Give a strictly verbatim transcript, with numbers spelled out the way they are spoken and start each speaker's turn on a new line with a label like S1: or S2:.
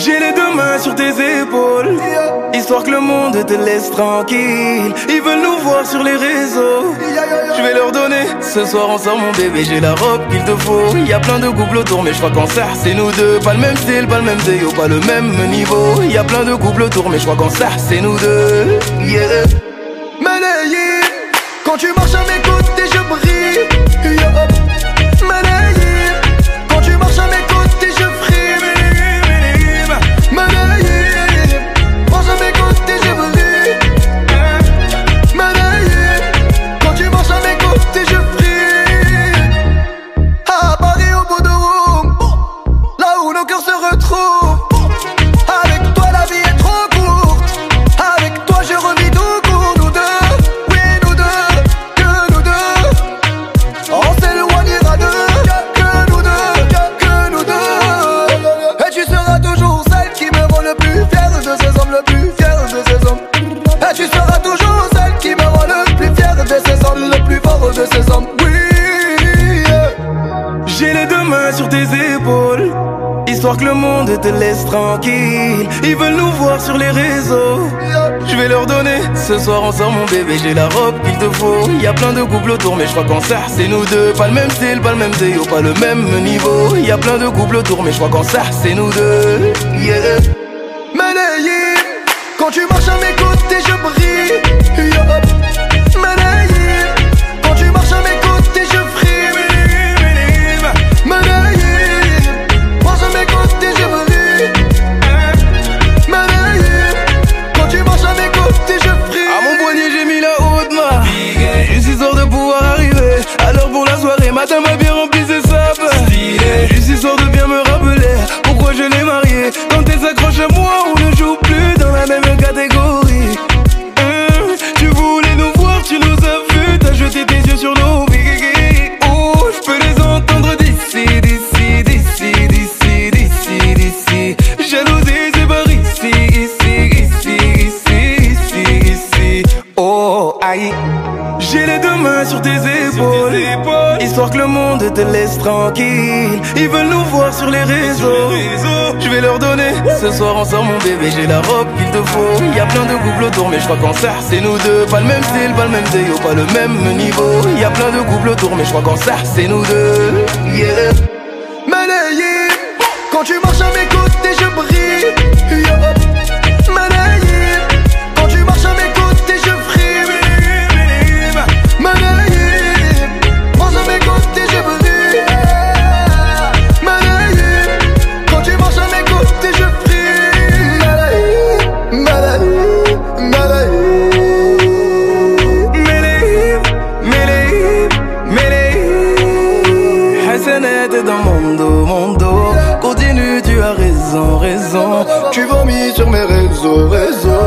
S1: J'ai les deux mains sur tes épaules, histoire que le monde te laisse tranquille. Ils veulent nous voir sur les réseaux, je vais leur donner. Ce soir ensemble mon bébé, j'ai la robe qu'il te faut. Y a plein de couples autour mais je crois qu'en ça c'est nous deux. Pas le même style, pas le même déo, pas le même niveau. Y a plein de couples autour mais je crois qu'en ça c'est nous deux. Yeah.
S2: Malayé, quand tu marches à mes côtés je brille. Yeah. Malayé, quand tu marches à mes côtés je frime. Malayé, marche à mes côtés je brille. Malayé, quand tu marches à mes côtés je brille. À Paris au bout de Rome, là où nos cœurs se retrouvent. Avec toi la vie est trop courte, avec toi je revis tout court. Nous deux, oui nous deux, que nous deux. On s'éloignera d'eux, que nous deux, que nous deux. Et tu seras toujours celle qui me rend le plus fier de ces hommes, le plus fier de ces hommes. Et tu seras toujours celle qui me rend le plus fier de ces hommes, le plus fort de ces hommes. Oui, yeah.
S1: J'ai les deux mains sur tes épaules, histoire que le monde te laisse tranquille. Ils veulent nous voir sur les réseaux, je vais leur donner. Ce soir ensemble mon bébé, j'ai la robe qu'il te faut. Y a plein de couples autour mais je crois qu'en ça c'est nous deux. Pas le même style, pas le même déo, pas le même niveau. Y a plein de couples autour mais je crois qu'en ça c'est nous deux. Yeah.
S2: Malayé, quand tu marches à mes côtés je brille. Yeah. Malayé, quand tu marches à mes côtés je frime. Malayé, marche à mes côtés je brille. Malayé, quand tu marches à mes côtés je frime.
S1: À mon poignet j'ai mis la haute main, juste histoire de pouvoir arriver. Alors pour la soirée, madame a bien rempli ses sapes. Juste histoire de bien me rappeler pourquoi je l'ai mariée. Quand elle s'accroche à moi, on ne joue plus dans la même catégorie. Hum, tu voulais nous voir, tu nous as vus, t'as jeté tes yeux sur nos vies. Oh, je peux les entendre d'ici, d'ici, d'ici, d'ici, d'ici, d'ici. Jalousie, c'est par ici, ici, ici, ici, ici, ici. Oh, aïe. J'ai les deux mains sur tes épaules, histoire que le monde te laisse tranquille. Ils veulent nous voir sur les réseaux, je vais leur donner. Ce soir ensemble mon bébé, j'ai la robe qu'il te faut. Y a plein de couples autour mais je crois qu'en ça c'est nous deux. Pas le même style, pas le même déo, pas le même niveau. Y a plein de couples autour mais je crois qu'en ça c'est nous deux. Yeah.
S2: Malayé, quand tu marches à mes côtés je brille. Yeah. Malayé, quand tu marches à mes côtés je frime. Malayé, marche à mes côtés je brille. Malayé, quand tu marches à mes côtés je frime. Malayé, Malayé, Malayé.
S1: Malayé, Malayé, Malayé. Hassanet est dans mon dos, mon dos. Continue, tu as raison, raison.
S2: Tu vomis sur mes réseaux, réseaux.